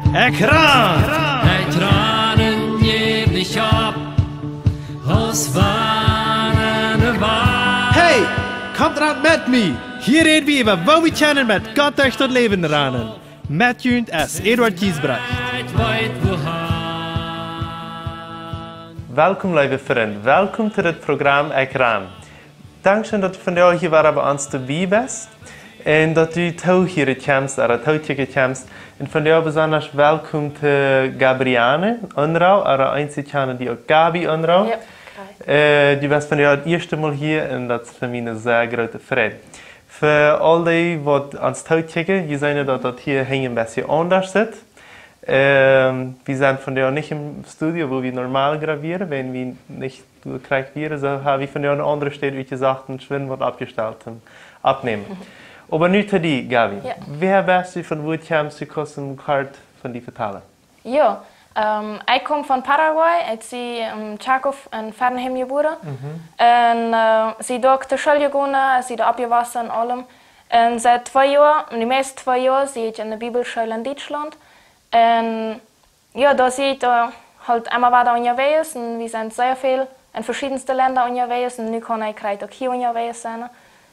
Ekran! Tranen geef dich ab, aus warnen Wahr. Hey, kommt ran mit mir! Hier reden wir über, wo wir kennen mit Gott durch das Leben ranen. Met Junt S. Eduard Kiesbrecht. Welkom lieve vrienden, welkom to het programma Ekran. Dankzij dat u vandaag hier waren bij ons dabei bent en dat u toch hier komt, dat u hier komt. En vandaag besonders welkom te Gabriane Unrau, een einzige die ook Gabi Unrau. Ja, du bent vandaag het eerste Mal hier en dat is voor mij een zeer grote vreugde. Voor al die wat ons kijken, je ziet dat hier een beetje anders zit. Wir sind von der nicht im Studio, wo wir normal gravieren, wenn wir nicht gravieren, so haben wir von der eine andere Stelle, wie gesagt, ein Schwindwort abgestellt und abnehmen. Aber nicht zu dir, Gabi. Ja. Wer bist du, von wo kommst du, kannst du kort von dir vertellen? Ja, ich komme von Paraguay, ich bin in Chaco in Fernheim geboren. Und sie durch die Schule gegangen, sie da abgewachsen und allem. Und seit 2 Jahren, die meisten 2 Jahre, bin ich in der Bibelschule in Deutschland. Und ja, da sind halt immer weiter unterwegs und wir sind sehr viel in verschiedensten Ländern unterwegs und nu kann ich gerade auch hier unterwegs sein.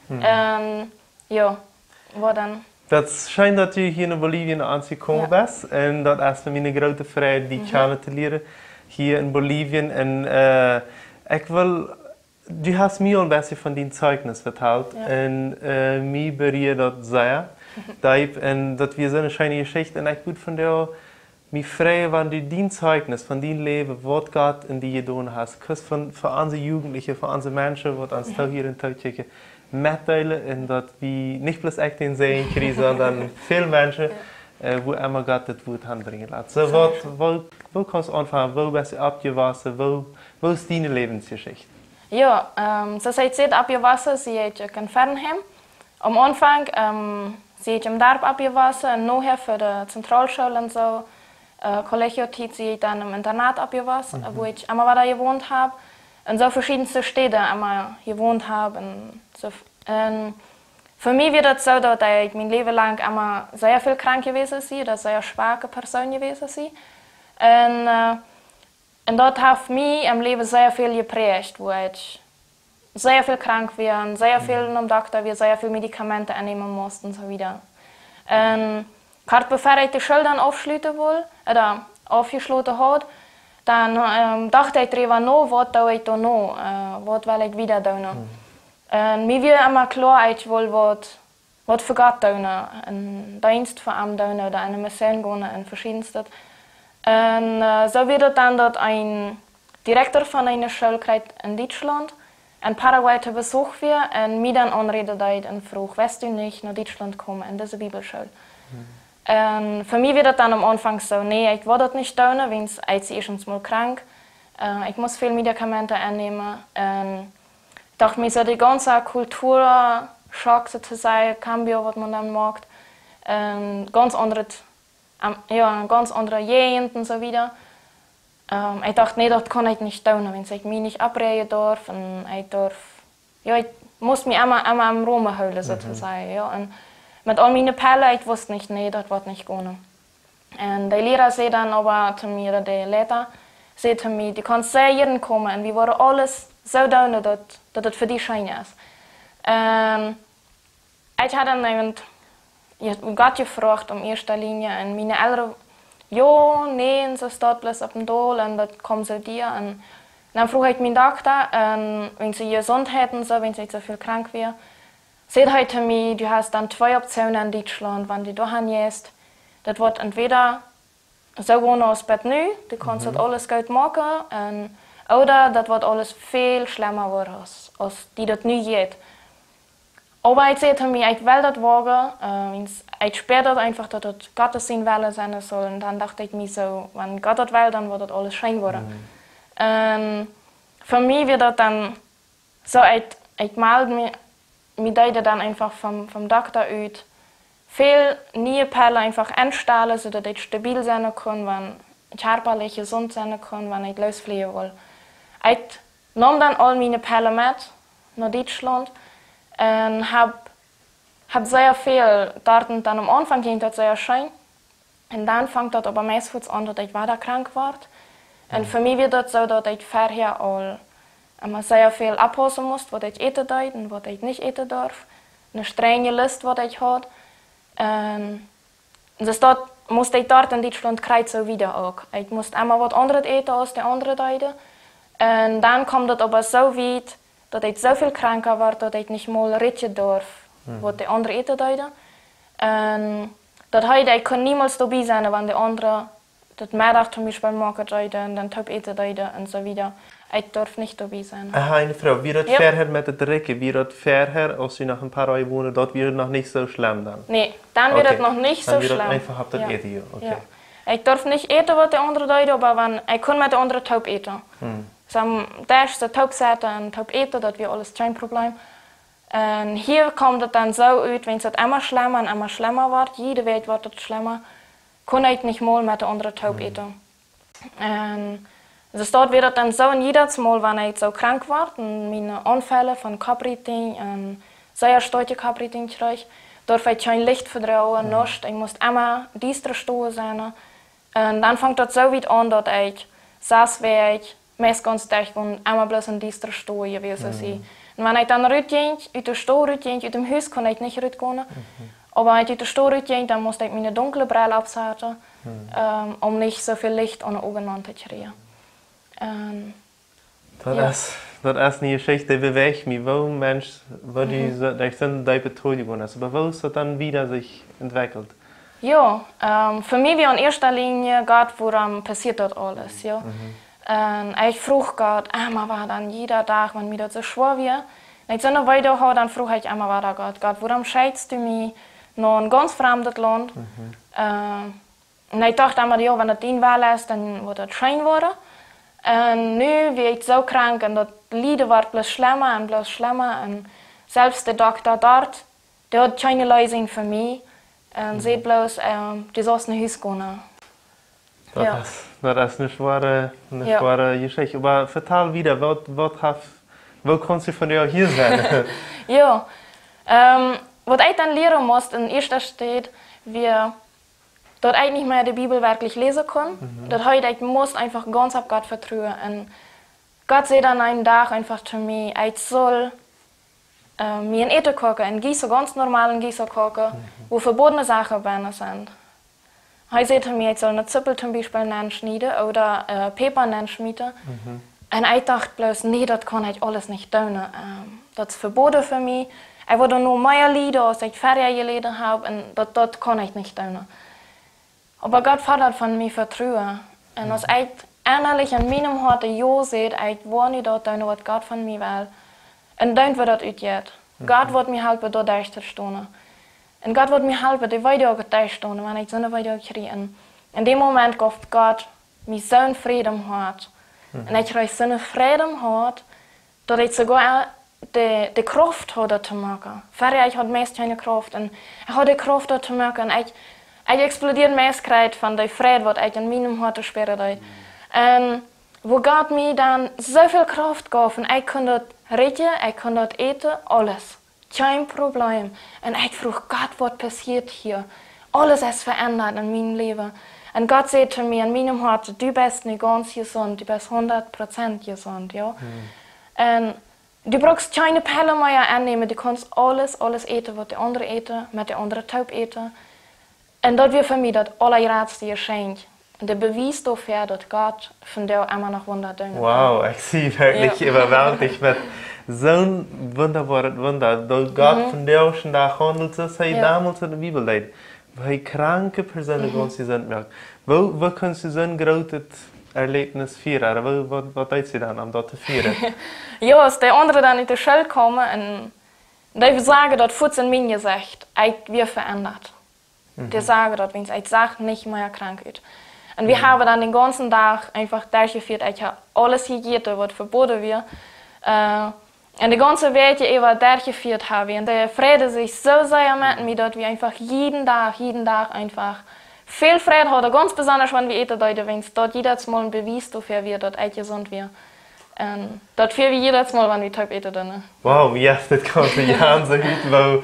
Ja, war dann. Das scheint, dass du hier in Bolivien angekommen bist und das ist für mich eine große Freude, die kennen zu lernen hier in Bolivien. Und ich will, du hast mir ein bisschen von deinem Zeugnis vertellt und mir berührt das sehr. Und das wir so eine schöne Geschichte und ich würde von dir mich freuen, wenn du dein Zeugnis von deinem Leben, was Gott in dir getan hast, für unsere Jugendlichen, für unsere Menschen, die uns hier in Türkei mitteilen und dass wir nicht bloß echt den Sehen kriegen, sondern viele Menschen, wo immer Gott das Wort anbringen lässt. So, wo kannst du anfangen, wo bist du abgewachsen, wo ist deine Lebensgeschichte? Ja, so seit ich abgewachsen bin, ich in Fernheim. Am Anfang sie ich im Dorf abgewachsen und nachher für die Zentralschule und so. Kollegiotät sie ich dann im Internat abgewachsen, wo ich immer weiter gewohnt habe. Und so verschiedenste Städte immer gewohnt habe. Und so. Und für mich wird es so, dass ich mein Leben lang immer sehr viel krank gewesen bin, dass ich eine sehr schwache Person gewesen bin. Und dort hat mich im Leben sehr viel geprägt, wo ich sehr viel krank waren, sehr viel am Doktor, wir sehr viele Medikamente annehmen mussten und so wieder. Gerade bevor ich die Schule dann aufschließen wollte, oder aufgeschlossen hat, dann dachte ich darüber nach, was tue ich da noch, was will ich wieder tun. Und mir war immer klar, ich will was für Gott tun, einen Dienst für ihn tun oder eine Mission gehen in verschiedensten. Und so wird dann dort ein Direktor von einer Schule in Deutschland in Paraguay zu Besuch wir und mir dann anredet und fragt, weißt du nicht nach Deutschland kommen in diese Bibelschule? Für mich wird das dann am Anfang so, nee, ich will das nicht tun, weil ich erstens mal krank, ich muss viel Medikamente annehmen. Ich dachte mir so, die ganze Kulturschock sozusagen, Cambio, was man dann macht, ganz andere Gegend und so wieder. Ich dachte, nee, das kann ich nicht tun, wenn ich mich nicht abreden darf. Und ich muss mich immer am Raum halten, sozusagen. Ja. Und mit all meinen Pellen, ich wusste nicht, nee, das wird nicht gehen. Und der Lehrer sagt dann aber zu mir, der Leiter sagt zu mir, du kannst sehr jeden kommen. Und wir wollen alles so tun, dass das für dich schön ist. Ich habe dann Gott gefragt, in erster Linie, und meine Eltern, ja, nee, so steht bloß auf dem Dol und das kommt zu dir. Und dann frage ich meinen Doktor, wenn sie gesund hätten, so, wenn sie nicht so viel krank wäre, sagt er zu mir, du hast dann 2 Optionen in Deutschland, wenn du dahin gehst. Das wird entweder so gehen als Bett neu, du kannst das alles gut machen, oder das wird alles viel schlimmer werden, als die das nie geht. Aber ich sagte mir, ich will das wagen, ich spüre das einfach, dass das Gottes Wille sein soll. Und dann dachte ich mir so, wenn Gott das will, dann wird das alles schön werden. Für mich wird das dann so, ich melde mich dann einfach vom Doktor aus, viel Nierperlen einfach anstellen, sodass ich stabil sein kann, wenn ich körperlich gesund sein kann, wenn ich losfliegen will. Ich nahm dann all meine Perlen mit nach Deutschland. Und hab sehr viel dort und dann am Anfang ging das sehr schön. Und dann fängt das aber meistens an, dass ich weiter krank werde. Und für mich wird das so, dass ich vorher all immer sehr viel abpassen muss, was ich eten darf und was ich nicht eten darf. Eine strenge Liste, was ich habe. Dus dat moest ik dort in Deutschland krijgen so wieder auch. Ich musste einmal was anderes eten als die anderen Leute. Und dann kommt das aber so weit, dass ich so viel kranker war, dass ich nicht mal reden darf, was die anderen eten Leute. Und das heißt, ich kann niemals dabei sein, wenn die anderen das Mittag zum Beispiel machen und dann Top eten und so wieder. Ich darf nicht dabei sein. Aha, eine Frage. Wie das vorher mit der Drecke? Wie das vorher, als Sie nach ein paar Jahren wohnen, dort wird es noch nicht so schlimm dann? Nee, dann wird es noch nicht so schlimm. Dann einfach habt ihr eten, okay. Ja. Ich darf nicht eten, was die anderen Leute, aber wenn, ich kann mit den anderen Taub eten. So am ersten Taub zetten und Taub eten, das wäre alles kein Problem. Und hier kommt es dann so aus, wenn es immer schlimmer wird, jede Welt wird es schlimmer, kann ich nicht mal mit den anderen Taub eten. Dus dort wird es dann so, jedes Mal, wenn ich so krank war, und meine Anfälle von Kapriting und sehr starke Kapriting kriege, darf ich kein Licht vertrauen, nichts. Ich muss immer düster stehen sein. Und dann fängt das so weit an, dass ich saß, wie ich meist ganz dicht und immer bloß in düster stehen gewesen sein. Und wenn ich dann rausgehe, aus der Stube rausgehe, aus dem Haus kann ich nicht rausgehen. Aber wenn ich aus der Stube rausgehe, dann muss ich meine dunkle Brille absetzen, um nicht so viel Licht an den Augen zu kriegen. Das ist eine Geschichte, die bewegt mich. Wo Mensch, wo die sind die Betäubung ist, aber wo ist das dann wieder sich entwickelt? Ja, für mich wie in erster Linie Gott, woran passiert das alles. Ja. Ich frage Gott, einmal war dann jeder Tag, wenn mir das so schwer wird. Wenn ich so noch weiter habe, dann frage ich einmal weiter Gott, warum scheidest du mich noch ein ganz fremdes Land? Und ich dachte einmal, ja, wenn das dein Wahl ist, dann wird das schön werden. Und nu bin ich so krank und das Leiden wird bloß schlimmer und bloß schlimmer. Und selbst der Doktor dort, der hat keine Lösung für mich. Und sieht bloß, die sollst nach Hause gehen. Das ist eine schwere Geschichte. Aber vertel wieder, wo kannst du von dir hier sein? Ja, was ich dann lernen muss, in erster steht, wir dort ich nicht mehr die Bibel wirklich lesen kann. Das heißt, ich muss einfach ganz auf Gott vertrauen. Und Gott sagt dann einen Tag einfach zu mir, ich soll mir ein Eten kochen, ein Gießer, ganz normalen Gießer kochen, wo verbotene Sachen drin sind. Er sagt mir, ich soll eine Zwiebel zum Beispiel schneiden oder Peper schmieden. Und ich dachte bloß, nee, das kann ich alles nicht tun. Das ist verboten für mich. Ich würde nur mehr Lieder, als ich Ferien gelesen habe, und das kann ich nicht tun. Aber Gott fordert von mir Vertrauen. Und als ich innerlich in meinem Hart ja sehe, ich will nicht dort tun, was Gott von mir will. Und dann wird das ausgeht. Gott wird mir helfen, dort durchzustehen. Und Gott wird mir helfen, die weiter durchzustehen, wenn ich so eine weiter kriege. In dem Moment gibt Gott mir so einen Frieden im Hart. Und ich kriege so einen Frieden im Hart, dass ich sogar die Kraft habe, das zu machen. Vorher ich hatte meist keine Kraft. Und ich habe die Kraft, das zu machen. Ich explodiere meist von der Freude, die ich in meinem Hart spüre. Und wo Gott mir dann so viel Kraft gab, und ich kann das reden, ich kann das eten, alles. Kein Problem. Und ich frage Gott, was passiert hier? Alles ist verändert in meinem Leben. Und Gott sagt zu mir in meinem Hart, du bist nicht ganz gesund, du bist 100% gesund. Ja? Und du brauchst keine Pille mehr annehmen, du kannst alles eten, was die anderen eten, mit den anderen Taub eten. Und das wird für mich das allergrößte Geschenk. Der Beweis dafür, dass Gott von dir immer noch Wunder tut. Wow, ich sehe wirklich überwältigt mit so einem wunderbaren Wunder. Dass Gott von dir schon da handelt, das er damals in der Bibel leid. Weil kranke Personen ganz sind merkt. Wo kannst du so ein großes Erlebnis feiern? Was tut sie dann, um das zu feiern? Ja, als die anderen dann in die Schule kommen, und die sagen, dass Fuß in mir gesagt, ich wird verändert. Die sagen, dass wenn ich sage, nicht mehr krank ist. Und wir haben dann den ganzen Tag einfach durchgeführt, ich habe alles gegeben, was verboten wird. Und die ganze Welt über durchgeführt haben. Und der Friede sich so sehr mit mir, dass wir einfach jeden Tag einfach viel Freude haben. Ganz besonders, wenn wir eten, wenn es dort jedes Mal ein Beweis dafür wird, dass ich gesund wird. En dat viel wie jedes Mal, wenn wir Typ eten dann. Wow, ja, das kannst du ja so gut,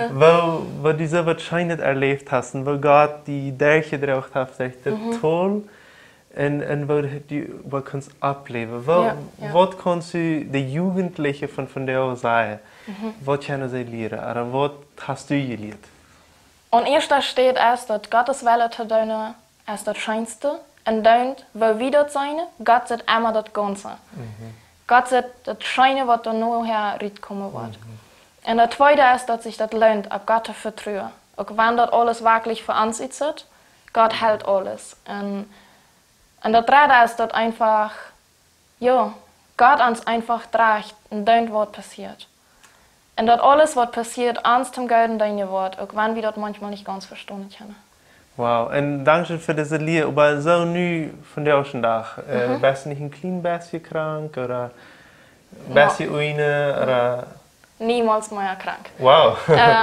wo du so wahrscheinlich erlebt hast und wo Gott die Dörche drauf hat, echt toll und wo kannst du ableben. Was kannst du den Jugendlichen von dir sagen? Was können sie lernen? Oder was hast du gelernt? Und erst da steht erst, dass Gottes Wille zu tun ist das Schönste. En dan, wo wie dat zijn, Gott zit immer dat Ganze. Gott zit dat Schöne, wat er nachher rauskommen wird. En das Zweite ist, dass sich das lohnt, auf Gott zu vertrauen. Auch wenn das alles wirklich für uns ist, Gott hält alles. Und das Dritte ist, dass einfach, ja, Gott uns einfach trägt und dann, was passiert. Und das alles, was passiert, uns zum Guten deine Wort, auch wenn wir das manchmal nicht ganz verstehen können. Wow, und danke für diese Liebe. Aber so neu von der ersten Tag, bist du nicht ein kleines bisschen krank oder bist du oder? Niemals mehr krank. Wow.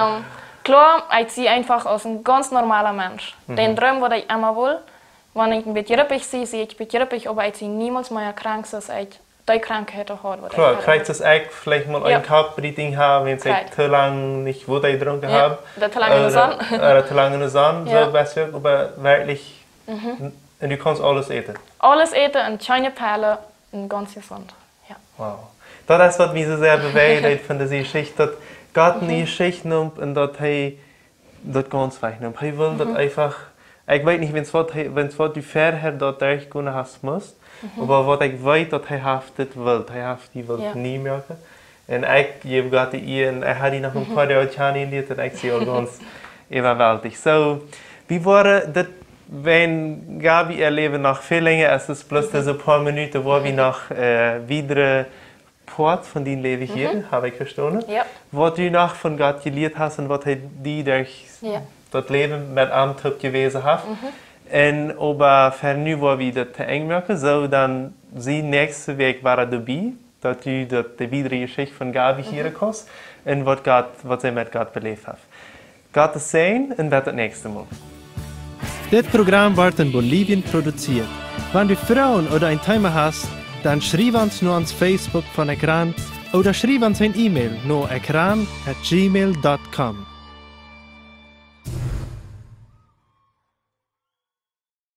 Klar, ich sehe einfach als ein ganz normaler Mensch. Den Traum, den ich immer will, wenn ich ein bisschen ruppig sehe ich ein bisschen ruppig, aber ich sehe niemals mehr krank, dass ich die Krankheit habe. Klar, kriegt es echt vielleicht mal ein Kopfbreathing haben, wenn ich zu lange nicht Wasser getrunken habe. Oder zu lange in der Sonne. Oder zu lange in der Sonne, so besser, aber wirklich, und du kannst alles essen. Alles essen und schöne Perlen und ganz gesund. Ja. Wow. Das ist, was mich so sehr bewegt von dieser Geschichte, dass Gott eine Geschichte nimmt und dass er das ganz wegnimmt. Er will das einfach, ich weiß nicht, wenn es du vorher dort durchgehen hast musst, aber was ich weiß, dass er das will. Er will nie merken. Und ich gebe Gott die und er hat ihn nach ein paar Jahren kennengelernt und ich sehe auch ganz überwältigt. So, wie war das, wenn Gabi ihr Leben noch viel länger als es bloß diese paar Minuten, wo wir noch wieder Port von deinem Leben hier, habe ich verstanden? Ja. Was du noch von Gott gelernt hast und was er dir durch das Leben mit Amt gewesen hat. Und aber für nu, wo wir das eng merken, so dann sie nächste Weg war dabei, dass du die weitere Geschichte von Gabi hier kommst und was sie mit Gott belebt hat. Gott ist sehen und bis das nächste Mal. Das Programm wird in Bolivien produziert. Wenn du Frauen oder ein Thema hast, dann schreib uns nur ans Facebook von Ekran oder schreib uns ein E-Mail nur ekran@gmail.com.